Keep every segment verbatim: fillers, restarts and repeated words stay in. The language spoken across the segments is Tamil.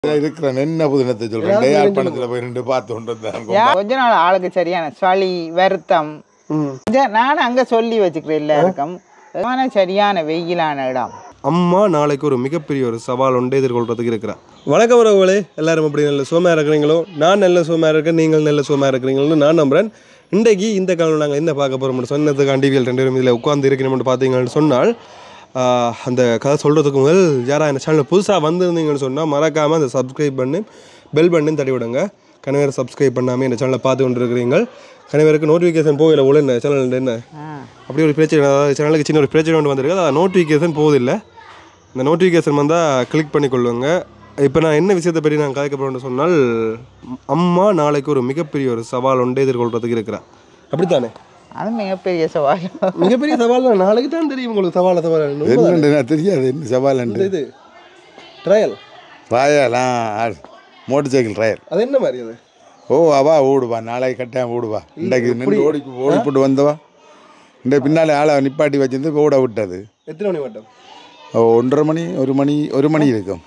இருக்கிற என்ன புதினத்தை சொல்றேன் யாழ்ப்பாணத்துல போய் ரெண்டு பார்த்து கொண்டு வந்தாங்க கொஞ்ச நாள் ஆளுக்கு சரியான சளி வருத்தம் நான் அங்க சொல்லி வச்சுக்கிறேன் எல்லாருக்கும் சரியான வெயிலான இடம். அம்மா நாளைக்கு ஒரு மிகப்பெரிய ஒரு சவால் ஒன்று எதிர்கொள்றதுக்கு இருக்கிறேன். வணக்கம் உறவுகளே, எல்லாரும் அப்படி நல்ல சோமா இருக்கிறீங்களோ? நான் நல்ல சோமா இருக்கேன், நீங்கள் நல்ல சோமா இருக்கிறீங்களோன்னு நான் நம்புறேன். இன்றைக்கு இந்த காலம் நாங்கள் என்ன பார்க்க போகிறோம் சொன்னதுக்கு டிவியில் ரெண்டு பேரும் இதில் உட்காந்து இருக்கணும்னு பார்த்தீங்கன்னு சொன்னால் அந்த கதை சொல்கிறதுக்கு முதல் யாராக இந்த சேனல் புதுசாக வந்திருந்தீங்கன்னு சொன்னால் மறக்காமல் அந்த சப்ஸ்கிரைப் பண்ணி பெல் பண்ணி தட்டி விடுங்க. கணவர் சப்ஸ்கிரைப் பண்ணாமல் இந்த சேனலை பார்த்து கொண்டு இருக்கிறீங்க. கணவருக்கு நோட்டிஃபிகேஷன் போகல உள்ள என்ன சேனல் என்ன அப்படி ஒரு பிரச்சனை, அதாவது சேனலுக்கு சின்ன ஒரு பிரச்சனை ஒன்று வந்திருக்கு. அதாவது நோட்டிஃபிகேஷன் போவதில்லை. இந்த நோட்டிஃபிகேஷன் வந்தால் கிளிக் பண்ணிக்கொள்ளுங்க. இப்போ நான் என்ன விஷயத்தை பற்றி நான் கதைக்க போகிறேன்னு சொன்னால், அம்மா நாளைக்கு ஒரு மிகப்பெரிய ஒரு சவால் ஒன்று எதிர்கொள்கிறதுக்கு இருக்கிறேன். அப்படித்தானே? அது மிகப்பெரிய சவால். மிகப்பெரிய சவால் தான். நாளைக்கு தான் தெரியும் உங்களுக்கு சவால் சவால் என்ன தெரியாது. என்ன சவால் இது ட்ரையல் ட்ரையலா மோட்டர் சைக்கிள் ட்ரையல். அது என்ன மாதிரி அது? ஓ அவா ஓடுவா, நாளைக்கு கட்டாயம் ஓடுவா. இன்றைக்கு நின்று ஓடி ஓடிப்பட்டு வந்தவா இந்த பின்னாலே ஆளை நிப்பாட்டி வச்சிருந்து ஓட விட்டது. எத்தனை மணி மட்டும்? ஒன்றரை மணி ஒரு மணி ஒரு மணி இருக்கும்.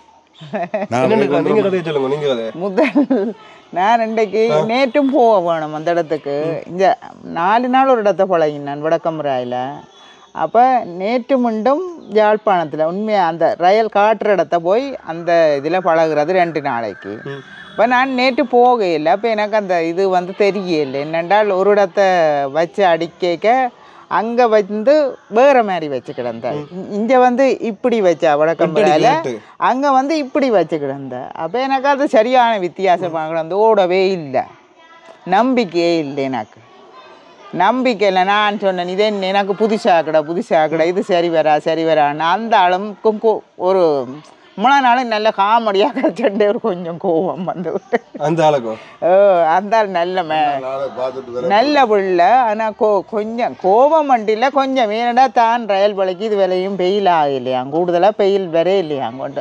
முதல் நான் இன்றைக்கு நேற்றும் போக வேணும் அந்த இடத்துக்கு. இந்த நாலு நாள் ஒரு இடத்த பழகினான் வடக்கம்பராயில். அப்போ நேற்று மீண்டும் யாழ்ப்பாணத்தில் உண்மையாக அந்த ரயில் காட்டுற இடத்த போய் அந்த இதில் பழகிறது ரெண்டு நாளைக்கு. இப்போ நான் நேற்று போகையில் அப்போ எனக்கு அந்த இது வந்து தெரியல. என்னென்றால் ஒரு இடத்த வச்சு அடிக்க அங்கே வந்து வேறு மாதிரி வச்சு கிடந்த, இங்கே வந்து இப்படி வச்சா வடக்கம்பராயில், அங்கே வந்து இப்படி வச்சு கிடந்த. அப்போ எனக்கு அது சரியான வித்தியாசமாக கிடந்து ஓடவே இல்லை. நம்பிக்கையே இல்லை எனக்கு. நம்பிக்கை இல்லை. நான் சொன்னேன் இதே எனக்கு புதுசாக்கடை புதுசாக்கடை இது சரி வரா சரி வரான்னு. அந்த ஆளுக்கும் ஒரு முழு நாளும் நல்ல காமெடியாக கிடைச்சே ஒரு கொஞ்சம் கோபம் வந்து விட்டு அந்த ஆளுக்கும் ஓ அந்த ஆள் நல்ல மே நல்ல பிள்ளை. ஆனால் கோ கொஞ்சம் கோபம் வண்டியில் கொஞ்சம் வேணடா தான் ரயில் பழைக்கு இது விலையும் பெயில் ஆகலையாம், கூடுதலாக பெயில் வரே இல்லையாம் கொண்டு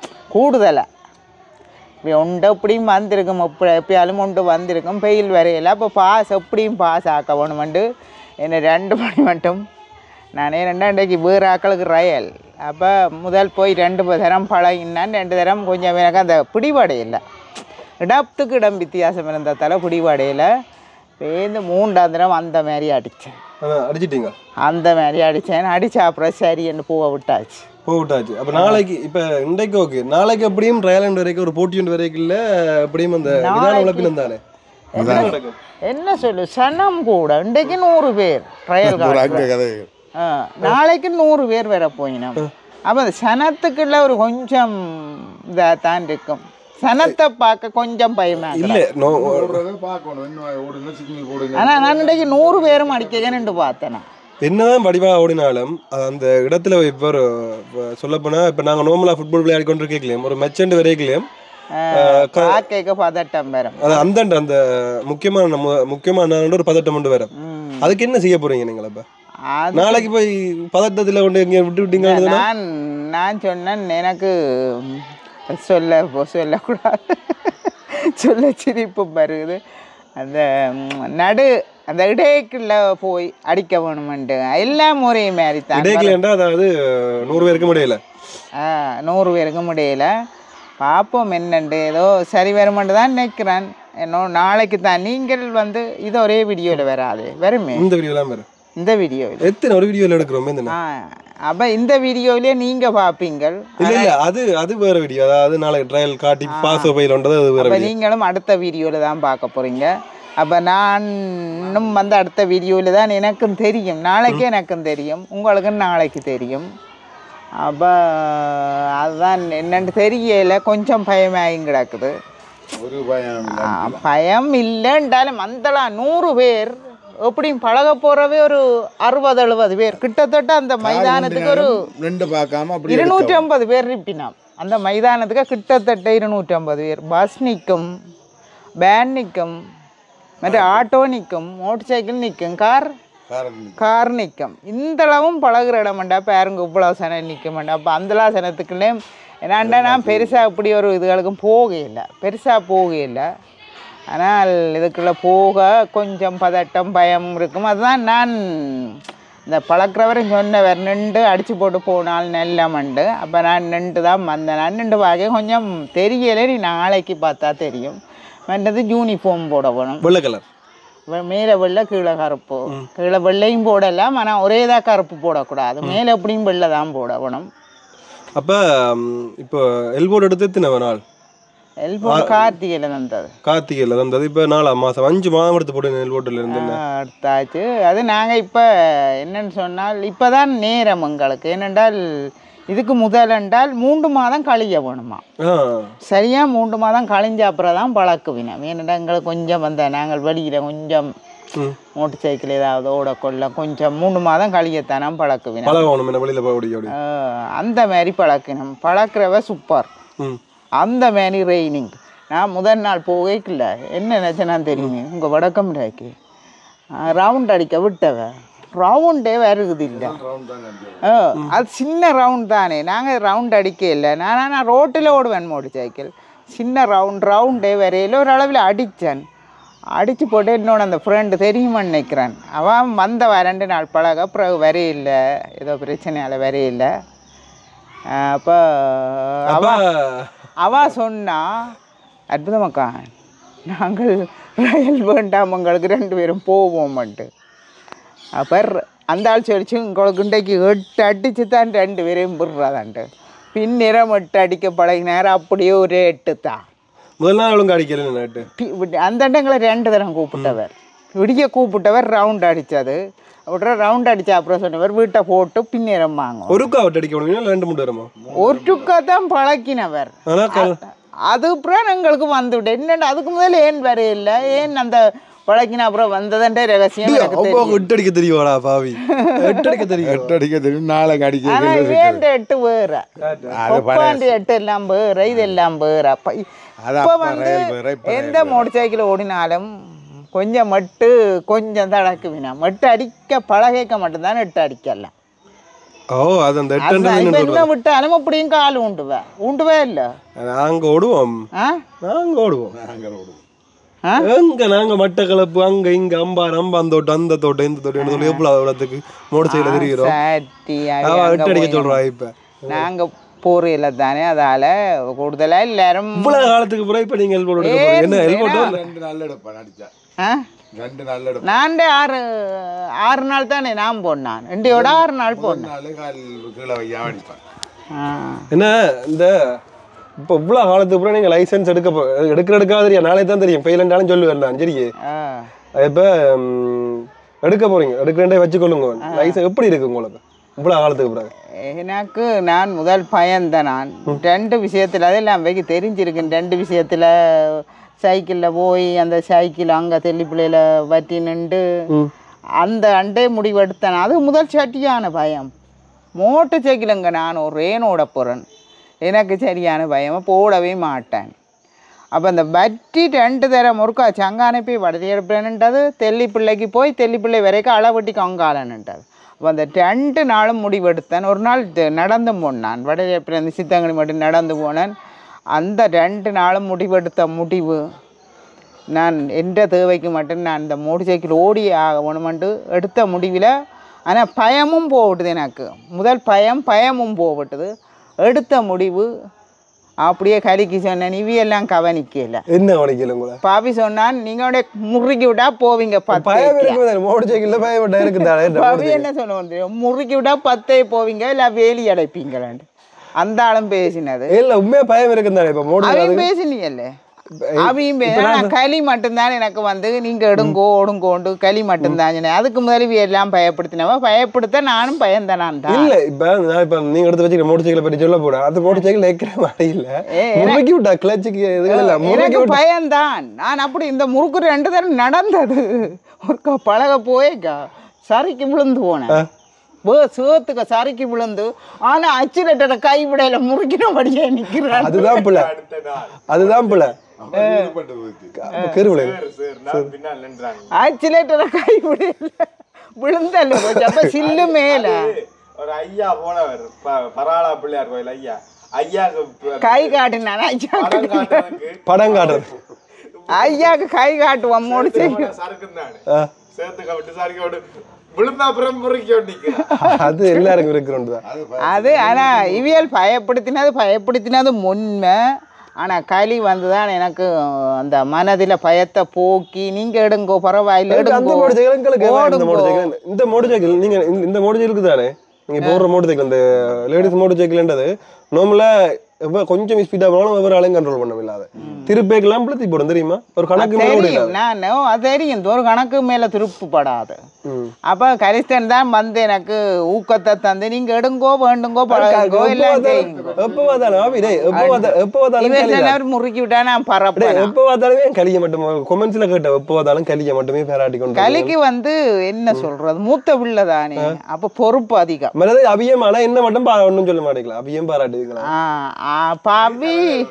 கூடுதலாக உண்டு எப்படியும் வந்திருக்கும். எப்படி எப்பயாலும் உண்டு வந்திருக்கும் பெயில் வரையில. அப்போ பாஸ் எப்படியும் பாஸ் ஆக்க வேணுமெண்டு என்ன ரெண்டு மணி மட்டும் நானே ரெண்டாண்டைக்கு வேறு ஆக்களுக்கு ரயில். அப்போ முதல் போய் ரெண்டு தரம் பழகினான். ரெண்டு தரம் கொஞ்சம் எனக்கு அந்த பிடிபடையில் இடத்துக்கு இடம் வித்தியாசம் இருந்ததால் பிடிபடையில் பேருந்து மூன்றாம் தரம் அந்த மாதிரி அடித்தேன். அடிச்சிட்டிங்க? அந்த மாதிரி அடித்தேன். அடித்தா அப்புறம் சரி என்று போக விட்டாச்சு போக விட்டாச்சு. அப்போ நாளைக்கு இப்போ இன்றைக்கு ஓகே, நாளைக்கு எப்படியும் ட்ரையல் வரைக்கும் ஒரு போட்டி ஒன்று வரைக்கும் இல்லை எப்படியும் அந்த உழப்பினம் தானே என்ன சொல்லு சனம் கூட இன்றைக்கு நூறு பேர் ட்ரையல், நாளைக்கு நூறு பேர் வேற போயினோம். அப்போ அந்த சனத்துக்குள்ள ஒரு கொஞ்சம் இதாக தான் இருக்கும். சனத்தை பார்க்க கொஞ்சம் பயமா இல்லை. ஆனால் நான் இன்றைக்கு நூறு பேரும் அடிக்கணுன்னு பார்த்தேன். என்னதான் வடிவாக ஓடினாலும் அந்த இடத்துல இப்போ சொல்லப்போனால் இப்போ நாங்கள் நார்மலாக ஃபுட்பால் விளையாடி கொண்டு இருக்கலையும் ஒரு மெச்சண்ட் வரைக்கலையும் பதட்டம் வரும். அது அந்த அந்த முக்கியமான நம்ம முக்கியமான ஒரு பதட்டம் கொண்டு வரும். அதுக்கு என்ன செய்ய போறீங்க நீங்கள்? அப்போ நாளைக்கு போய் பதட்டத்தில் கொண்டு எங்கே விட்டு விட்டீங்க? நான் நான் சொன்னேன் எனக்கு சொல்ல சொல்லக்கூடாது, சொல்ல சிரிப்பு வருது. அந்த நடு அந்த இடைக்குள்ள போய் அடிக்க வேணுமெண்டு எல்லாம் ஒரே மாதிரி தான். இடைக்குலண்டா அதாவது நூறு பேருக்கு முடியல. ஆ நூறு பேருக்கு முடியல. பார்ப்போம் என்னண்டு ஏதோ சரி வருமெண்டு தான் நினைக்கிறேன். இன்னும் நாளைக்கு தான் நீங்கள் வந்து இது ஒரே வீடியோவில் வராது வருமே. இந்த வீடியோலாம் வரும். இந்த வீடியோவில் எத்தனை ஒரு வீடியோவில் எடுக்கிறோம். அப்போ இந்த வீடியோவிலே நீங்கள் பார்ப்பீங்க. இல்லை இல்லை அது அது வேறு வீடியோ. அதாவது நாளைக்கு ட்ரையல் காட்டி பாஸ் பயிலன்றது அது வேறு. அப்போ நீங்களும் அடுத்த வீடியோவில் தான் பார்க்க போகிறீங்க. அப்போ நான் இன்னும் வந்து அடுத்த வீடியோவில் தான் எனக்கும் தெரியும். நாளைக்கு எனக்கும் தெரியும், உங்களுக்கும் நாளைக்கு தெரியும். அப்போ அதுதான் என்னென்னு தெரியல. கொஞ்சம் பயமாகி கிடக்குது. பயம் இல்லைன்றாலும் அந்தலாம் நூறு பேர் எப்படியும் பழக போறவே ஒரு அறுபது எழுபது பேர் கிட்டத்தட்ட அந்த மைதானத்துக்கு ஒரு இருநூற்றி ஐம்பது பேர் இருப்பினோம். அந்த மைதானத்துக்கு கிட்டத்தட்ட இருநூற்றி ஐம்பது பேர். பஸ் நிற்கும், வேன் நிற்கும், மற்ற ஆட்டோ நிற்கும், மோட்டர் சைக்கிள் நிற்கும், கார் கார் நிற்கும். இந்தளவும் பழகிற இடமாண்டா பேருங்க இவ்வளோ சனம் நிற்க மாட்டா. அப்போ அந்தளா சனத்துக்குள்ளே என்னாண்டா நான் பெருசாக இப்படி ஒரு இதுகளுக்கும் போகையில்லை, பெருசாக போகையில்லை. ஆனால் இதுக்குள்ளே போக கொஞ்சம் பதட்டம் பயம் இருக்கும். அதுதான் நான் இந்த பழக்கிறவரும் சொன்னவர் நின்று அடித்து போட்டு போனால் நெல்லமண்டு. அப்போ நான் நின்று தான் வந்தேன். நான் நின்று பார்க்க கொஞ்சம் தெரியலை, நீ நாளைக்கு பார்த்தா தெரியும். மற்றது யூனிஃபார்ம் போட வேணும், வெள்ளை கலர், மேலே வெள்ளை கீழே கருப்பு. கீழே வெள்ளையும் போடலாம், ஆனால் ஒரே தான் கருப்பு போடக்கூடாது. மேலே எப்படியும் வெள்ளை தான் போட வேணும். அப்போ இப்போ எல்போர்டு எடுத்து எத்தனை நாள்? எல்போர்டு கார்த்திகையில் தந்தது. கார்த்திகையில் தந்தது. இப்போ நாலாம் மாதம் அஞ்சு மாதம் எடுத்து போட்டு எல்போர்டில் இருந்து எடுத்தாச்சு. அது நாங்கள் இப்போ என்னன்னு சொன்னால் இப்போ தான் நேரம் எங்களுக்கு. ஏனென்றால் இதுக்கு முதல் என்றால் மூன்று மாதம் கழிய வேணுமா. சரியா மூன்று மாதம் கழிஞ்ச அப்புறம் தான் பழக்குவினோம். ஏனென்றால் எங்களுக்கு கொஞ்சம் வந்த நாங்கள் வெளியில் கொஞ்சம் மோட்டர் சைக்கிள் ஏதாவது ஓட கொள்ள கொஞ்சம் மூணு மாதம் கழியத்தானே பழக்குவினோம். வெளியில் போக அந்த மாதிரி பழக்கினோம். பழக்கிறவ சூப்பர். அந்த மாதிரி ரெய்னிங் நான் முதல் நாள் போகல. என்ன நினச்சேன்னா தெரியுமே, உங்கள் வடக்கம் ராக்கி ரவுண்ட் அடிக்க விட்டவ ரவுண்டே வருகுது இல்லை. ஆ அது சின்ன ரவுண்ட் தானே, நாங்கள் ரவுண்ட் அடிக்க இல்லை. நான் நான் ரோட்டில் ஓடுவேன் மோட்டர் சைக்கிள். சின்ன ரவுண்ட் ரவுண்டே வரையில் ஒரு அளவில் அடித்தேன். அடித்து போட்டு இன்னொன்று அந்த ஃப்ரெண்டு தெரியுமான்னு நினைக்கிறான். அவன் வந்த ரெண்டு நாள் பழக பிறகு வரையில்லை, ஏதோ பிரச்சனையால் வரையில்லை. அப்போ அவ அவ சொன்னா, அற்புதமாக்கா நாங்கள் ரயில் வேண்டாம் உங்களுக்கு ரெண்டு பேரும் போவோம்ட்டு. அப்போ அந்த ஆள் சொல்லிச்சு, உங்களுக்கு இன்றைக்கு எட்டு அடிச்சு தான் ரெண்டு பேரையும் விடுறாதான்ட்டு. பின்னிறம் எட்டு அடிக்க பழகினார். அப்படியே ஒரு எட்டு தான் முதல் நாள் ஒழுங்கு அடிக்கல. அந்த எங்களை ரெண்டு தரம் கூப்பிட்டவர், விடிய கூப்பிட்டவர் ரவுண்ட் அடித்தது. விட்ற ரவுண்ட் அடித்தா அப்புறம் சொன்னவர் வீட்டை போட்டு பின்னிறம் வாங்க. ஒருக்கா விட்டு அடிக்க ரெண்டு மூணு வரமா ஒரு டுக்கா தான் பழக்கினவர். அது அப்புறம் எங்களுக்கு வந்துவிட்டு என்னென்ன அதுக்கு முதல்ல ஏன் வரையில்லை, ஏன் அந்த பழக்கின அப்புறம் வந்ததுன்ற ரகசியம் எட்டு அடிக்க தெரியுமாடா பாவி? எட்டு அடிக்க தெரியும், எட்டு அடிக்க தெரியும், நாளைக்கு அடிக்க எட்டு வேற, எட்டு எல்லாம் வேற, இது எல்லாம் வேற. இப்போ வந்து எந்த மோட்டர் சைக்கிள் ஓடினாலும் கொஞ்சம் மட்டு கொஞ்சம் தான் அடக்குவினா. மட்டு அடிக்க பழகைக்க மட்டும்தான் எட்டு அடிக்கலாம். ஓ அது அந்த எட்டு என்ன விட்டாலும் அப்படியும் கால் உண்டுவே உண்டுவே இல்லை. நாங்க ஓடுவோம், நாங்க ஓடுவோம், எங்க நாங்க மட்ட கலப்பு அங்க இங்க அம்பா நம்ப அந்த தோட்டம் அந்த தோட்டம் இந்த தோட்டம் சொல்லி எவ்வளவு இடத்துக்கு மோட்டர் சைக்கிள் தெரிகிறோம். எட்டு அடிக்க சொல்றா. இப்ப நாங்க போறையில தானே, அதால கூடுதலா எல்லாரும் இவ்வளவு காலத்துக்கு பிறகு இப்ப நீங்க எல்போர்டு என்ன எல்போர்டு ரெண்டு நாள் எடுப்பேன் அடிச்சா. ரெண்டு நாள் நான் ஆறு ஆறு நாள் தானே நான் போனான். ரெண்டையோட ஆறு நாள் போனேன். என்ன இந்த இப்போ இவ்வளோ காலத்துக்கு அப்புறம் நீங்கள் லைசன்ஸ் எடுக்க எடுக்கிற எடுக்காத தெரியும், நாளே தான் தெரியும். ஃபெயிலண்டாலும் சொல்லுவேன் நான். சரி இப்போ எடுக்க போறீங்க, எடுக்கிறேன்டே வச்சுக்கொள்ளுங்க. லைசன்ஸ் எப்படி இருக்கு உங்களுக்கு இவ்வளோ காலத்துக்கு அப்புறம்? எனக்கு நான் முதல் பயந்தேன். நான் ரெண்டு விஷயத்தில் அதெல்லாம் வைக்க தெரிஞ்சிருக்கேன். ரெண்டு விஷயத்தில் சைக்கிளில் போய் அந்த சைக்கிள் அங்கே தெல்லி பிள்ளையில வட்டி நின்று அந்த அண்டே முடிவெடுத்தேன். அது முதல் சட்டியான பயம். மோட்டர் சைக்கிளுங்க நான் ஒரு ரேனோட போகிறேன், எனக்கு சரியான பயம், போடவே மாட்டேன். அப்போ அந்த வட்டி ரெண்டு தரம் ஒருக்கா சங்கானை போய் வடதி எடுப்பேன்ன்றது, தெல்லி பிள்ளைக்கு போய் தெல்லி பிள்ளை வரைக்கும் அளவட்டி கங்காலன்னுன்றது. அப்போ அந்த ரெண்டு நாளும் முடிவெடுத்தேன். ஒரு நாள் நடந்து போனான், வடதி எடுப்பேன் சித்தங்கனி மட்டும் நடந்து போனேன். அந்த ரெண்டு நாளும் முடிவெடுத்த முடிவு, நான் எந்த தேவைக்கு மட்டும் நான் இந்த மோட்டர் சைக்கிள் ஓடி ஆகணுமெண்டு எடுத்த முடிவில். ஆனால் பயமும் போவிட்டுது எனக்கு. முதல் பயம் பயமும் போவிட்டுது. எடுத்த முடிவு அப்படியே கலிக்கு சொன்னேன். இவையெல்லாம் கவனிக்கல. என்ன கவனிக்கல உங்களை? பாப்பி சொன்னான், நீங்களோட முறுக்கி விட்டா போவீங்க பத்து. மோட்டர் சைக்கிள் பாப்பி என்ன சொல்லுவோம், முறுக்கி விட்டா பத்தே போவீங்க, இல்லை வேலி அடைப்பீங்களான்னு அந்த ஆளும் பேசினது. இல்ல உண்மையா பயம் இருக்குந்தானே. இப்ப அவையும் பேசினீங்கல்ல, அவையும் களி மட்டும்தான் எனக்கு வந்து நீங்க எடுங்கோ ஒடுங்கோண்டு களி மட்டும்தான். அதுக்கு முதல்வி எல்லாம் பயப்படுத்தினவா, பயப்படுத்த நானும் பயந்தனான் தான். இல்ல இப்ப நான் இப்ப நீங்க எடுத்து வச்சுக்க மோட்டர் சைக்கிள் பற்றி சொல்ல போறேன். அது மோட்டர் சைக்கிள் வைக்கிற மாதிரி இல்ல, முறுக்கி விட்டா கிளச்சுக்கு எனக்கு பயம்தான். நான் அப்படி இந்த முறுக்கு ரெண்டு தரம் நடந்தது. ஒரு பழக போயக்கா சரிக்கு விழுந்து போனேன். சேத்துக்க சறுக்கி விழுந்து. ஆனா அச்சிலேட்டரை கைவிடையில முறுக்கினபடியே நிக்கிறான். அதுதான் பிள்ளை, அதுதான் பிள்ளை. அச்சிலேட்டரை கைவிடையில விழுந்தல்ல அப்ப சில்லு மேல ஒரு ஐயா போனவர் பராளா பிள்ளையார் கோயில் ஐயா ஐயாக்கு கை காட்டினான். ஐயா படம் காட்டுறது, ஐயாக்கு கை காட்டுவான். மூணு சறுக்குந்தானு சேர்த்துக்க விட்டு சறுக்க விட்டு விழுந்தா அப்புறம் முறுக்கி ஒட்டிக்கிறேன். அது எல்லாருக்கும் இருக்கிறோண்டு தான். அது ஆனால் இவியல் பயப்படுத்தினது பயப்படுத்தினது உண்மை. ஆனால் களி வந்துதான் எனக்கு அந்த மனதில் பயத்தை போக்கி நீங்கள் எடுங்கோ பரவாயில்ல அந்த எடுங்கோ மோட்டர் சைக்கிள் எங்களுக்கு இந்த ஓடுங்கோ. மோட்டர் சைக்கிள் இந்த மோட்டர் சைக்கிள் நீங்க இந்த- இந்த மோட்டர் சைக்கிள் தானே நீங்க போடுற மோட்டர் சைக்கிள் இந்த லேடிஸ் மோட்டர் சைக்கிள்ன்றது நார்மலா எவ்வளோ கொஞ்சம் ஸ்பீடாக போனாலும் ஒவ்வொரு ஆளையும் கண்ட்ரோல் பண்ண இல்லாத திருப்பேக்கெல்லாம் பிளத்தி போடும் தெரியுமா ஒரு கணக்கு மேல தெரியும் ஓடிடாது. நான் அது தெரியும் ஒரு கணக்கு மேலே திருப்புப்படாது. ம். அப்போ கரிஸ்டன் தான் வந்து எனக்கு ஊக்கத்தை தந்து நீங்கள் எடுங்கோ வேண்டுங்கோ பழகுங்கோ எல்லாம் செய்யுங்க. எப்போ பார்த்தாலும் ஆவி டேய் எப்போ பார்த்தா எப்போ பார்த்தாலும் களி தான். இவன் முறுக்கி விட்டா நான் டேய் பரப்பேன். எப்போ பார்த்தாலுமே கலியை மட்டும் கொமெண்ட்ஸ்ல கேட்ட எப்போ பார்த்தாலும் கலியை மட்டுமே பேராட்டி கொண்டு கலிக்கு வந்து என்ன சொல்றது மூத்த பிள்ளை தானே, அப்போ பொறுப்பு அதிகம். மனதை அபியம் ஆனா என்ன மட்டும் பா ஒன்றும் சொல்ல மாட்டேங்களா அபியம் பாராட்டுவீங்களா? ஆ ஆ, பவி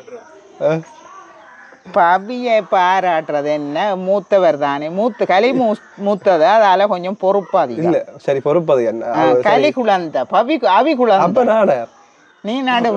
பவியை பாராட்டுறது என்ன மூத்தவர் தானே, மூத்த களி மூ மூத்தது அதால கொஞ்சம் பொறுப்பு அதிகம். இல்ல சரி பொறுப்பு அது என்ன ஆ, களி குழந்தை பவி அவி குழந்தை. அப்ப நாட நீ நாடு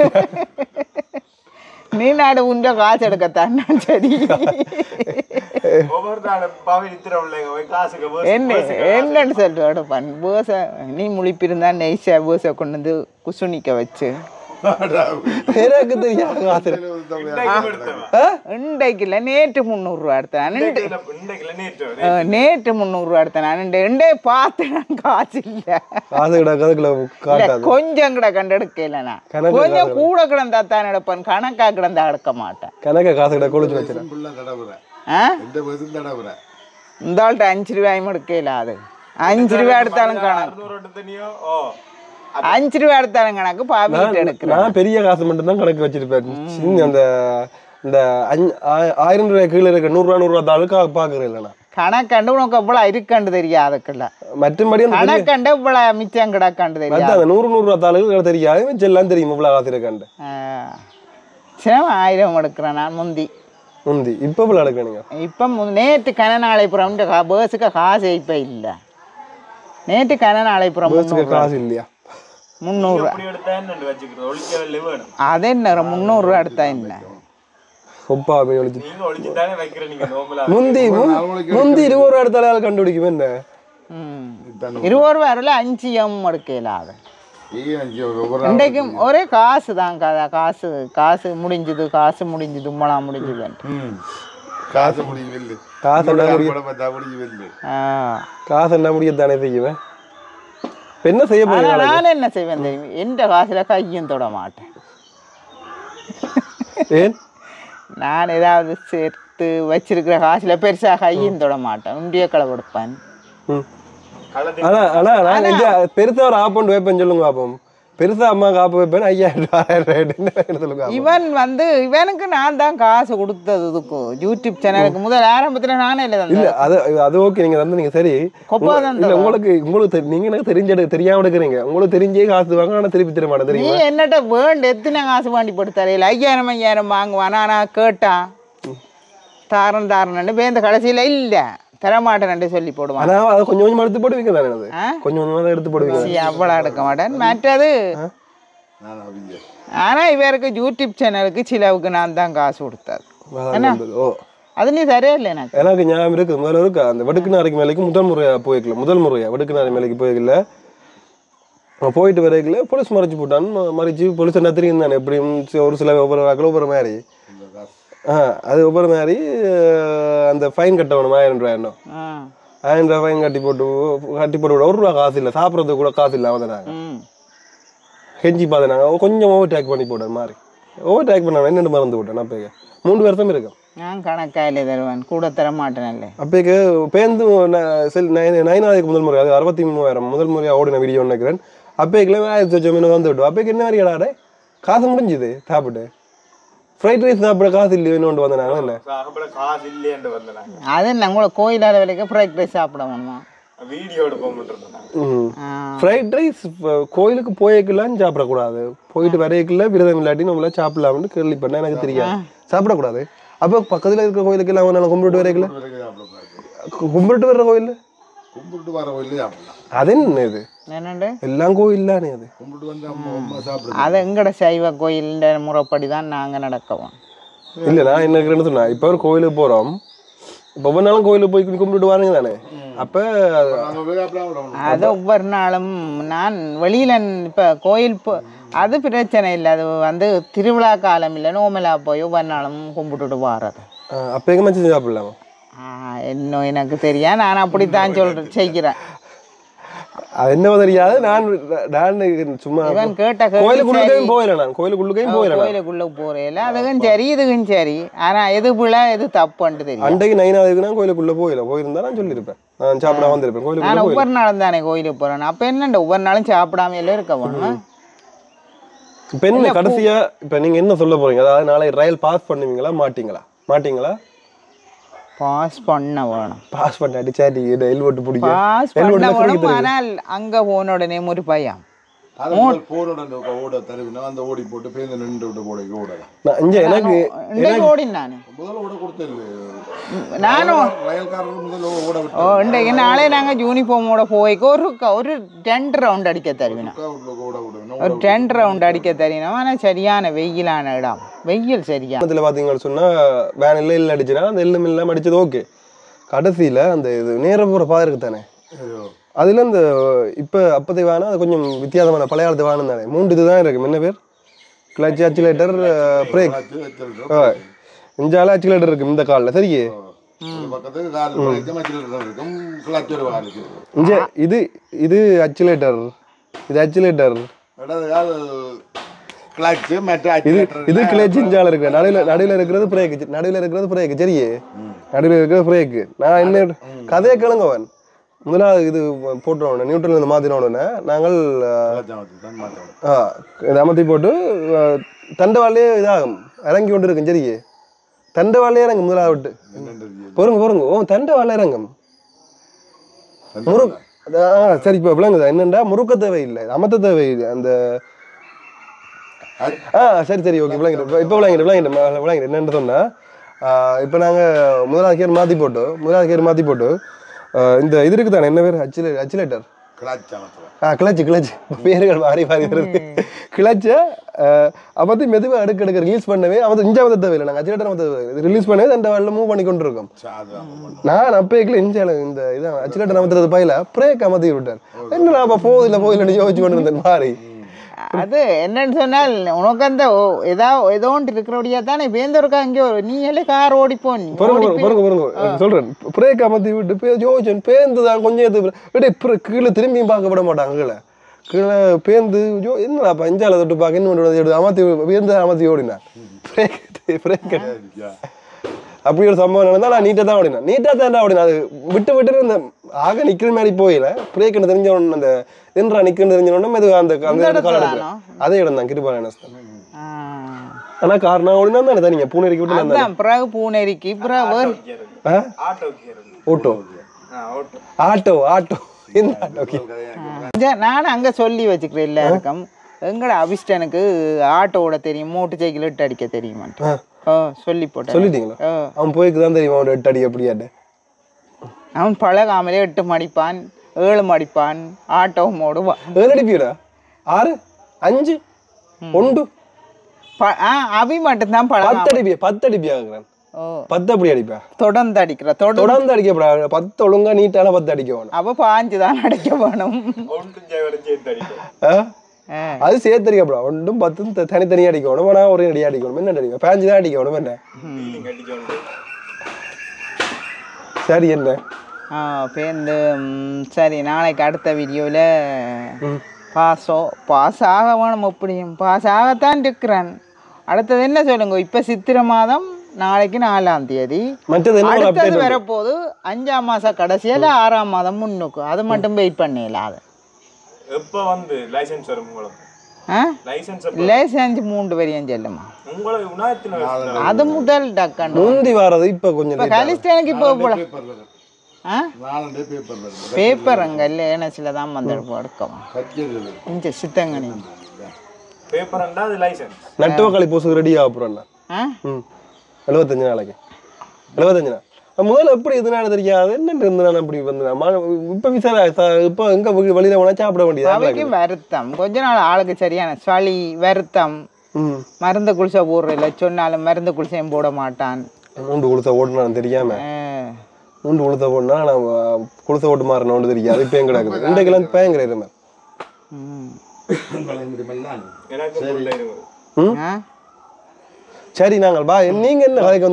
நீ நாடு உண்ட காசு எடுக்கத்தான் சரி. ஒவ்வொரு நாளும் பாவி நித்திர உள்ளேங்க போய் காசுக்கு bus- என்ன bus க்கு காசு. என்னன்னு சொல்லிட்டு எடுப்பான் பேச நீ முழிப்பிருந்தா நெய்ஸா பேச கொண்டு வந்து குசுனிக்க வச்சு எனக்கு தெரியாது காசு. இன்றைக்கு எடுத்தவன். இன்றைக்கு இல்லை நேற்று முந்நூறுரூவா எடுத்தேன். இன்றைக்கு இல்ல, இன்றைக்கு இல்ல, நேற்று. அஹ், நேற்று முந்நூறுரூவா எடுத்தேன். நான் இண்டே இண்டே பார்த்து நான் காசு இல்லை காசு கிட்ட கதுக்குள்ள இல்லை காட்டாது. கொஞ்சம் கிட கண்டு எடுக்கல. நான் கணக்கு கொஞ்சம் கூட கிடந்தா தான் எடுப்பேன், கணக்கா கிடந்தா எடுக்க மாட்டேன். கணக்க காசு கிட்ட கொழுச்சு வச்சிருக்கேன். ஆ எந்த பஸ்ஸும் தடவுறேன் இந்த ஆள்கிட்ட அஞ்சு ரூபாயும் எடுக்கல. அது அஞ்சு ரூபா எடுத்தாலும் கணக்கு, அறுநூறு எடுத்தனியோ, ஓ, அஞ்சு ரூபா எடுத்தாலும் கணக்கு பாவிட்டு எடுக்கிறேன். நான் பெரிய காசு மட்டும் தான் கணக்கு வச்சிருப்பேன். சின்ன அந்த இந்த அஞ்சு- ஆ- ஆயிரம் ரூபாய் கீழே இருக்க நூறுரூவா நூறுரூவா தாளுக்கு பாக்குறேன் இல்லை நான் கணக்கண்டு உனக்கு எவ்வளோ இருக்கண்டு தெரியாதுக்குள்ள, மற்றபடி அந்த பெரிய- கணக்கண்டு இவ்வளோ மிச்சம் கிடக்கண்டு மத்த தெரியாது. அந்த நூறு நூறுரூவா தாளுக்கு தெரியாது, மிச்சம் எல்லாம் தெரியும் இவ்வளோ காசு இருக்காண்டு. சரி ஆயிரம் எடுக்கிறேன் நான் முந்தி. முந்தி இப்போ இவ்வளோ எடுக்கணுங்க. இப்போ நேற்று கனநாளைப்புறம் பேஸுக்கு காசு இப்போ இல்லை. நேற்று கனநாளைப்புறம் பஸ்ஸுக்கு காசு இல்லையா? முந்நூறுரூவா. இப்படி எடுத்தா என்ன வச்சுக்கிறது? ஒழிக்கவில்லை வேணும். அது என்ன முந்நூறுரூவா எடுத்தா என்ன? ஒப்பா போய் ஒழிச்சு நீங்க ஒழிச்சுதானே வைக்கிற நீங்க நோம்பலா. முந்தி மு- முந்தி இருபது ரூபா எடுத்தாலே ஆள் கண்டுபிடிக்கும் என்ன. ம் இருபது ரூபா வரல அஞ்சு எம் எடுக்கல. அது இன்றைக்கும் ஒரே காசு தான் கதை. காசு காசு முடிஞ்சுது காசு முடிஞ்சுது உம்மலாம் முடிஞ்சுது. காசு முடியவில்லை காசு என்ன முடியும்? முடியவில்லை ஆ காசு என்ன முடியத்தானே செய்வேன். இப்ப என்ன செய்ய ஆனால் போறீங்க? நான் என்ன செய்வேன் தெரியும், எந்த காசில் கையும் தொட மாட்டேன். ஏன் நான் ஏதாவது சேர்த்து வச்சிருக்கிற காசில் பெருசாக கையும் தொட மாட்டேன், உண்டிய களை கொடுப்பேன். ம். ஆனா ஆனா நான் எங்க பெருசா ஒரு ஆப் பண்ணி வைப்பேன் சொல்லுங்க பாப்போம். பெருசா அம்மா காப்பு வைப்பேன் ஐயாயிரம் ரூபாய் ஆயிரம் ரூபாய் என்ன சொல்லுங்க பாப்போம். இவன் வந்து இவனுக்கு நான் தான் காசு கொடுத்தது இதுக்கு யூடியூப் சேனலுக்கு முதல் ஆரம்பத்தில் நானே இல்லை இல்ல தந்தேன். அது அது ஓகே நீங்க வந்து நீங்க சரி கொப்பா தான் இல்ல உங்களுக்கு உங்களுக்கு தெரி- நீங்க எனக்கு தெரிஞ்ச எடு- தெரியாம எடுக்கிறீங்க. உங்களுக்கு தெரிஞ்சே காசு வாங்க ஆனா திருப்பி தர மாட்டேன் நீ தெரியுமா? என்னட்ட வேண்டு எத்தனை காசு வாண்டி போட்டு தரையில ஐயாயிரம் ஐயாயிரம் வாங்குவான். நான் கேட்டான் தாரன் தாரன்னு பேந்த கடைசியில் இல்லை தரமாட்டேன்னு சொல்லி போடுவான். ஆனா அதை கொஞ்சம் கொஞ்சமா எடுத்து போடுவீங்க தானே? அது ஆ? கொஞ்சம் கொஞ்சமா தான் எடுத்து போடுவீங்க. சரி, அவ்வளோ எடுக்க மாட்டேன். மற்றது ஆனா இவருக்கு யூடியூப் சேனலுக்கு சிலவுக்கு நான் தான் காசு கொடுத்தது. அதான் நல்லது. ஓ அது நீ சரியா இல்லை எனக்கு. எனக்கு ஞாபகம் இருக்கு. முதல்ல இருக்கு அந்த வடுக்குநாரைக்கு மேலைக்கு முதல் முறையா போய்க்கல முதல் முறையா வடுக்குநாரை மேலைக்கு போய்க்கல அவன் போயிட்டு வரைக்கல போலீஸ் மறைச்சு போட்டான். ம- மறைச்சு போலீஸ் என்ன தெரியும் தானே எப்படியும் சி- ஒரு சில ஒவ்வொரு வாக்கில் ஒவ்வொரு மாதிரி ஆ அது ஒவ்வொரு மாதிரி அஹ், அந்த ஃபைன் கட்டணும் ஆயிரம் ரூபாய் என்ன ஆ ஆயிரம் ரூபாய் ஃபைன் கட்டி போட்டு கட்டி போட்டு விட ஒரு ரூபா காசு இல்லை சாப்பிட்றதுக்கு கூட காசு இல்லை வந்துட்டாங்க. ம் கெஞ்சி பார்த்தாங்க கொஞ்சம் ஓவர் டேக் பண்ணி போட்டேன் மாதிரி ஓவர் டேக் பண்ண என்னென்னு மறந்து போட்டேன். அப்போக்கு மூணு வருஷம் இருக்கும். நான் கணக்காயில தருவேன் கூட தர மாட்டேனல்ல. அப்போக்கு பேருந்து நைனாவதுக்கு முதல் முறை அது அறுபத்தி மூவாயிரம் முதல் முறையாக ஓடின வீடியோ நினைக்கிறேன். அப்போக்குலாம் ஆயிரத்தி வச்ச மீன் வந்து விட்டோம். அப்போக்கு என்ன மாதிரி இடாடே காசு முடிஞ்சுது சாப்பிட்டு ஃப்ரைட் ரைஸ் சாப்பிட காசு இல்லையோ இன்னொன்று வந்தாங்க இல்லை சாகப்பட காசு இல்லையேன்னு வந்தேன். அது நாங்கள கோயிலாத வேலைக்கு ஃப்ரைட் ரைஸ் சாப்பிட வேணுமா? வீடியோ எடுப்போம்னு இருந்தேன். ம் ஆ ஃப்ரைட் ரைஸ் கோயிலுக்கு போய்க்கலான்னு சாப்பிடக்கூடாது. போயிட்டு வரைக்குள்ள விரதம் இல்லாட்டி நம்மள சாப்பிடலாம்னு கேள்வி பண்ண எனக்கு தெரியாது. சாப்பிடக்கூடாது. அப்போ பக்கத்தில் இருக்கிற கோயிலுக்கு எல்லாம் நான் கும்பிட்டு வரைக்கல கும்பிட்டு வர்ற கோயில் கும்பிட்டு வர கோயிலே சாப்பிடலாம். அது என்ன இது என்னண்டு எல்லாம் கோயில்லானே அது கும்பிட்டு வந்து அம்மா அம்மா சாப்பிடுது. அது எங்கட சைவ கோயில்ன்ற முறைப்படி தான் நாங்கள் நடக்கவும். இல்லை நான் என்ன சொன்னா இப்போ ஒரு கோயிலுக்கு போகிறோம். இப்போ ஒவ்வொரு நாளும் கோயிலுக்கு போய் கும்பிட்டு வாருங்க தானே. அப்போ அது ஒவ்வொரு நாளும் நான் வெளியில் இப்போ கோயில் போ அது பிரச்சனை இல்லை. அது வந்து திருவிழா காலம் இல்லை, நோமலா போய் ஒவ்வொரு நாளும் கும்பிட்டுட்டு வாரது. அப்போ எங்கே மச்சு சாப்பிடலாமா? இன்னும் எனக்கு தெரியா, நான் அப்படித்தான் சொல்கிறேன் செய்கிறேன். அது என்ன தெரியாது. நான் நான் சும்மா இவன் கேட்ட கோயிலுக்குள்ளுக்கையும் போயிடல, நான் கோயிலுக்குள்ளுக்கையும் போயிடல, கோயிலுக்குள்ள போறேன். அதுக்கும் சரி இதுக்கும் சரி, ஆனா எது பிள்ளை எது தப்புன்ட்டு தெரியும். அன்றைக்கு நைனாவதுக்கு நான் கோயிலுக்குள்ள போயில போயிருந்தா நான் சொல்லியிருப்பேன், நான் சாப்பிட வந்திருப்பேன். கோயிலுக்கு நான் ஒவ்வொரு நாளும் தானே கோயிலுக்கு போறேன். அப்ப என்னண்ட ஒவ்வொரு நாளும் சாப்பிடாம எல்லாம் இருக்க வேணும். இப்ப என்ன கடைசியா இப்ப நீங்க என்ன சொல்ல போறீங்க? அதாவது நாளை ரயில் பாஸ் பண்ணுவீங்களா மாட்டீங்களா? மாட்டீங்களா? பாஸ் பண்ண வேணும். பாஸ் பண்ண அடிச்சாட்டி எல்வட்டு பிடிக்கும். பாஸ் பண்ண வேணும். ஆனால் அங்க போன உடனே ஒரு பையன் ஓடி போட்டு பேருந்து நின்று விட்டு போட எனக்கு ஓடினானு நானும் இன்றைக்கு நாளே நாங்கள் யூனிஃபார்மோட போய்க்கு ஒரு ஒரு ரெண்டு ரவுண்ட் அடிக்க தருவினோம். ஒரு ரெண்டு ரவுண்ட் அடிக்க தருவினோம். ஆனால் சரியான வெயிலான இடம், வெயில் சரியான. இதில் பார்த்தீங்கன்னு சொன்னால் வேன் இல்லை இல்லை அடிச்சுன்னா அந்த எல்லும் இல்லாமல் அடிச்சது ஓகே. கடைசியில் அந்த இது நேரம் போகிற பாதை இருக்கு தானே, அதில் இந்த இப்போ அப்போதை வேணும் அது கொஞ்சம் வித்தியாசமான பழைய காலத்து வேணும் தானே. மூன்று இது தான் இருக்குது. என்ன பேர்? Clutch, accelerator, brake. இஞ்சால ஆக்சிலேட்டர் இருக்கு இந்த காலில். சரியே இங்கே இது இது ஆக்சிலேட்டர், இது ஆக்சிலேட்டர், இது இது கிளச். இஞ்சால இருக்கு நடுவில் நடுவில் இருக்கிறது பிரேக், நடுவில் இருக்கிறது பிரேக். சரியே நடுவில் இருக்கிறது பிரேக்கு. நான் என்ன கதையை கிளங்கவன் முதலாவது இது போட்டுருவோம், நியூட்ரல் இருந்து மாற்றினோடனே நாங்கள் அமர்த்தி போட்டு தண்டவாளே இதாகும் இறங்கி கொண்டு இருக்கும். சரியே தண்டவாளே இறங்கும் முதலாவது விட்டு பொறுங்க பொறுங்க. ஓ தண்டவாளே இறங்கும் முரு ஆ சரி. இப்போ விளங்குதா என்னண்டா முறுக்க தேவையில்லை, அமர்த்த தேவையில்லை அந்த. ஆ சரி சரி ஓகே விளங்கிட்டு. இப்போ விளங்கிட்டு விளங்கிட்டு விளங்கிட்டு என்னென்னு சொன்னால் இப்போ நாங்கள் முதலாவது கேர் மாற்றி போட்டு முதலாவது கேர் மாற்றி போட்டு இந்த இது இருக்கு தானே, என்ன பேர்? அச்சிலே அச்சிலேட்டர் ஆ கிளச்சு கிளச்சு பேர்கள் மாறி மாறி வருது. கிளச்சை அப்போ மெதுவாக அடுக்க எடுக்க ரிலீஸ் பண்ணவே அவன் இஞ்சா வந்து தேவையில்லை. நாங்கள் அச்சிலேட்டர் வந்து ரிலீஸ் பண்ணவே அந்த வாழில் மூவ் பண்ணி கொண்டு இருக்கோம். நான் அப்பேக்கில் இஞ்சால இந்த இதான் அச்சிலேட்டர் அமர்த்துறது பயில பிரேக் அமர்த்தி விட்டார். என்ன அப்போ போதில்லை போதில்லைன்னு யோசிச்சு கொண்டு இருந்தேன் மாறி. அது என்னன்னு சொன்னால் உனக்கு அந்த ஏதோ ஏதோ ஒன்று இருக்கிறபடியா தானே பேந்தருக்கா இங்கே நீ எல்லாம் கார் ஓடிப்போன் சொல்றேன். பிரேக் அமர்த்தி விட்டு யோசிச்சேன் பேந்து தான் கொஞ்சம் கீழே திரும்பியும் பார்க்க விட மாட்டாங்க. கீழே கீழே பேந்து ஜோ என்னடா பஞ்சால தொட்டு பார்க்க இன்னும் அமர்த்தி பேந்து அமர்த்தி ஓடினேன். பிரேக் பிரேக் அப்படி ஒரு சம்பவம் நடந்தா நான் நீட்டாக தான் ஓடினேன். நீட்டாக தான் ஓடினேன். அது விட்டு விட்டு இந்த ஆக நிற்கிற மாதிரி போயில பிரேக்குன்னு தெரிஞ்சவொன்னு அந்த நின்றா நிற்குன்னு தெரிஞ்சவொன்னே அது அந்த அந்த கால எடுக்கிறேன். அதே இடம் தான் கிருபாலன். ஆனா காரணம் ஓடினா தானே தனிங்க பூனேரிக்கு விட்டு பிறகு பூனேரிக்கு ஓட்டோ ஆட்டோ ஆட்டோ இந்த ஆட்டோ நான் அங்க சொல்லி வச்சுக்கிறேன் எல்லாருக்கும். எங்கட அபிஷ்டனுக்கு ஆட்டோட தெரியும், மோட்டர் சைக்கிள் எட்டு அடிக்க தெரியுமா சொல்லி போட்டேன். சொல்லிட்டீங்களா? அவன் போய்க்கு தான் தெரியும் அவன் எட்டு அடி எப்படியாட்டு. அவன் பழகாமலே எட்டு மடிப்பான், ஏழு மடிப்பான், ஆட்டோ ஓடுவான். ஏழு அடிப்பீடா? ஆறு அஞ்சு ஒன்று அவி மட்டும்தான் பத்து அடிப்பியா? பத்து அடிப்பியாங்கிறான். பத்து அப்படி அடிப்பா? தொடர்ந்து அடிக்கிற தொடர்ந்து அடிக்கப்படாது. பத்து ஒழுங்கா நீட்டான பத்து அடிக்க வேணும். அப்ப பாஞ்சுதான் அடிக்க வேணும். அது சேர்த்து அடிக்கப்படா. ஒன்றும் பத்தும் தனித்தனியா அடிக்கணும். ஆனா ஒரே அடியா அடிக்கணும். என்ன அடிக்கும்? பேஞ்சு தான் அடிக்கணும். என்ன சரி என்ன பேருந்து சரி. நாளைக்கு அடுத்த வீடியோவில் பாஸோ பாஸ் ஆக வேணும். எப்படியும் பாஸ் ஆகத்தான் இருக்கிறான். அடுத்தது என்ன சொல்லுங்க? இப்போ சித்திரை மாதம், நாளைக்கு நாலாம் தேதி. அடுத்தது வரப்போது அஞ்சாம் மாதம் கடைசியில் ஆறாம் மாதம் முன்னுக்கு. அது மட்டும் வெயிட் பண்ணல. எப்போ வந்து லைசென்ஸ் வரும் உங்களுக்கு? லைசென்ஸ் மூன்று வரையும் செல்லுமா? அது முதல் டக்கன் முந்தி வரது. இப்போ கொஞ்சம் கலிஸ்டனுக்கு இப்போ போல பேப்பர் அங்கே இல்லை ஏனசில தான் வந்து எடுக்கவும் இங்கே சித்தங்கனி பேப்பர் அது லைசென்ஸ் நட்டுவக்காளி போஸுக்கு ரெடி ஆக போகிறோம். ம் எழுபத்தஞ்சு நாளைக்கு எழுபத்தஞ்சு நாள் முதல்ல எப்படி இதனால தெரியாது என்னென்னு இருந்தாலும் அப்படி வந்து இப்போ விசார இப்போ எங்கே வெளியில் போனால் சாப்பிட வேண்டியது. அவைக்கு வருத்தம் கொஞ்ச நாள் ஆளுக்கு சரியான சளி வருத்தம். மருந்து குளிசை போடுறதில்ல சொன்னாலும் மருந்து குளிசையும் போட மாட்டான். மூன்று குளிசை ஓடுனாலும் தெரியாம மூன்று கொளுத்த போடனா நான் கொளுத்த போட்டு மாறணும் ஒன்று தெரியாது இப்போ எங்க கிடக்குது இன்றைக்கெல்லாம் பயங்கர இருமை சரி நாங்கள் பா நீங்க என்ன கதைக்கு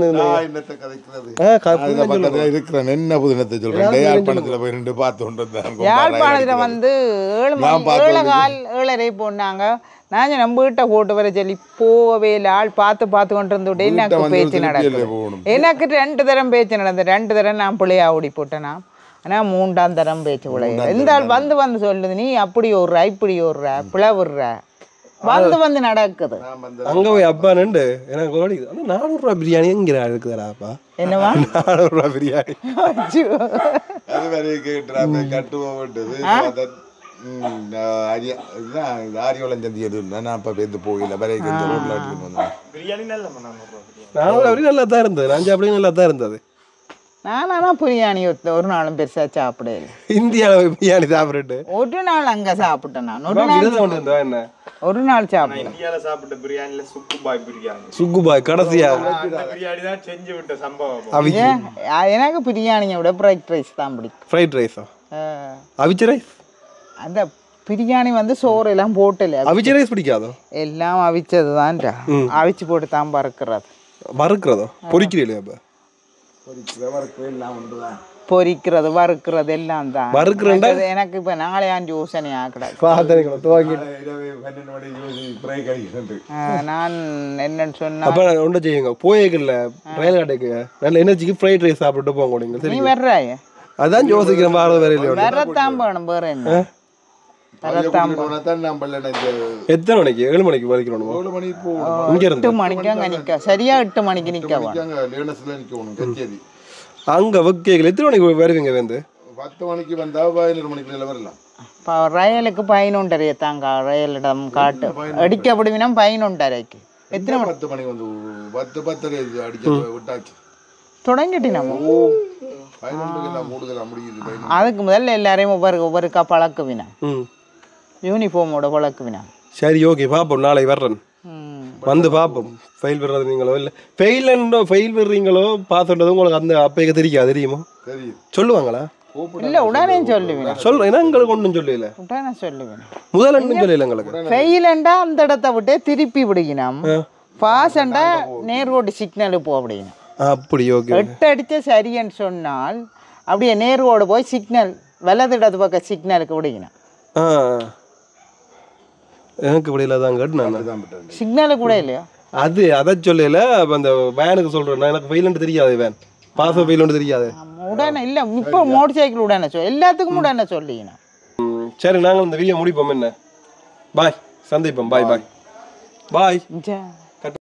வந்து இருக்கிறேன் என்ன புதினத்தை சொல்றேன் யாழ்ப்பாணத்துல போய் ரெண்டு பார்த்து கொண்டு யாழ்ப்பாணத்துல வந்து ஏழு மணி ஏழு கால் ஏழரை போனாங்க நான் நம்ம வீட்டை போட்டு வர சொல்லி போகவே இல்லை ஆள் பார்த்து பார்த்து கொண்டு இருந்து எனக்கு பேச்சு நடக்குது எனக்கு ரெண்டு தரம் பேச்சு நடந்தது ரெண்டு தரம் நான் பிள்ளையா ஓடி போட்டேனா ஆனால் மூன்றாம் தரம் பேச்சு பிள்ளைய இந்த ஆள் வந்து வந்து சொல்லுது நீ அப்படி ஓடுற இப்படி ஓடுற பிள்ளை விடுற வந்து வந்து நடக்குது அங்க போய் அப்பா நின்று எனக்கு ஓடிக்குது ஆனால் நானூறு ரூபா பிரியாணி எங்கிற இருக்குதாப்பா என்னவா நானூறு ரூபா பிரியாணி அது மாதிரி கட்டுவோம் ஆரியோலம் சந்தி எதுவும் நான் அப்போ பேருந்து போகல வரைக்கும் இந்த ரோட்ல எடுத்துட்டு வந்தேன் பிரியாணி நல்ல நானூறு அப்படி நல்லா தான் இருந்தது அஞ்சு அப்படி நல்லா தான் இருந்தது நான் ஆனால் பிரியாணி ஒரு நாளும் பெருசா சாப்பிடல இந்தியாவில் பிரியாணி சாப்பிட்டு ஒரு நாள் அங்க சாப்பிட்டேன் நான் ஒரு நாள் என்ன ஒரு நாள் சாப்பிட்டேன் இந்தியாவில் சாப்பிட்ட பிரியாணில சுக்குபாய் பிரியாணி சுக்குபாய் கடைசியா பிரியாணி தான் செஞ்சு விட்ட சம்பவம் எனக்கு பிரியாணியை விட ஃப்ரைட் ரைஸ் தான் பிடிக்கும் ஃப்ரைட் ரைஸா அவிச்ச ரைஸ் அந்த பிரியாணி வந்து சோறு எல்லாம் போட்டல அவிச்ச ரைஸ் பிடிக்காதோ எல்லாம் அவிச்சது தான் அவிச்சு போட்டு தான் பறக்கிறது வறுக்கிறதோ பொரிக்கிறீங்களே அப்ப பொரிக்கிறது வறுக்கிறது எல்லாம் தான் வறுக்கிறேன்டா எனக்கு இப்ப நாளையாண்டு யோசனை ஆக்கிடாது நான் என்னன்னு சொன்னா அப்ப ஒன்றும் செய்யுங்க போயேக்கல ரயில் கடைக்கு நல்ல எனர்ஜிக்கு ஃப்ரைட் ரைஸ் சாப்பிட்டு போங்க நீங்க நீ வர்றாய அதான் யோசிக்கிறேன் வார வேற இல்லையா வரத்தான் வேணும் வேற என்ன எத்தனை மணிக்கு ஏழு மணிக்கு வரைக்கும் இங்க இருந்து எட்டு மணிக்கு அங்க நிக்க சரியா எட்டு மணிக்கு நிக்க அங்க வைக்கல எத்தனை மணிக்கு வருவீங்க வந்து பத்து மணிக்கு வந்தா பதினொரு மணிக்குள்ள வரலாம் ரயிலுக்கு பதினொன்றரை தாங்க ரயிலிடம் காட்டு அடிக்கப்படுவினா பதினொன்றரைக்கு எத்தனை பத்து மணிக்கு வந்து பத்து பத்தரை அடிக்க விட்டாச்சு தொடங்கிட்டு நம்ம மூடுதலாம் முடியுது அதுக்கு முதல்ல எல்லாரையும் ஒவ்வொரு ஒவ்வொருக்கா பழக்குவினா யூனிஃபார்மோட பழக்குவினா சரி ஓகே பாப்போம் நாளை வர்றேன் வந்து பார்ப்போம் ஃபெயில் விடுறது நீங்களோ இல்லை ஃபெயில் ஃபெயில் விடுறீங்களோ பார்த்துட்டது உங்களுக்கு அந்த அப்பைக்கு தெரியாது தெரியுமா சொல்லுவாங்களா இல்ல உடனே சொல்லுவேன் சொல்றேன் ஏன்னா எங்களுக்கு ஒன்றும் சொல்லல உடனே சொல்லுவேன் முதல்ல ஒன்றும் சொல்லல எங்களுக்கு ஃபெயிலண்டா அந்த இடத்த விட்டே திருப்பி விடுகினோம் பாசண்டா நேர்கோட்டு சிக்னலு போ அப்படின்னா அப்படி ஓகே எட்டு அடிச்ச சரியன்னு சொன்னால் அப்படியே நேர்கோடு போய் சிக்னல் வலது இடது பக்கம் சிக்னலுக்கு விடுகினோம் ஆ எனக்கு இப்படி இல்லாதான் கேட்டு சிக்னலு கூட இல்லையா அது அதை சொல்லல அந்த வேனுக்கு சொல்றேன் எனக்கு ஃபெயிலுன்னு தெரியாது வேன் பாஸ் ஃபெயிலுன்னு தெரியாது உடனே இல்லை இப்போ மோட்டர் சைக்கிள் உடனே சொல் எல்லாத்துக்கும் உடனே சொல்லிக்கணும் சரி நாங்கள் இந்த வீடியோ முடிப்போம் என்ன பாய் சந்திப்போம் பாய் பாய் பாய்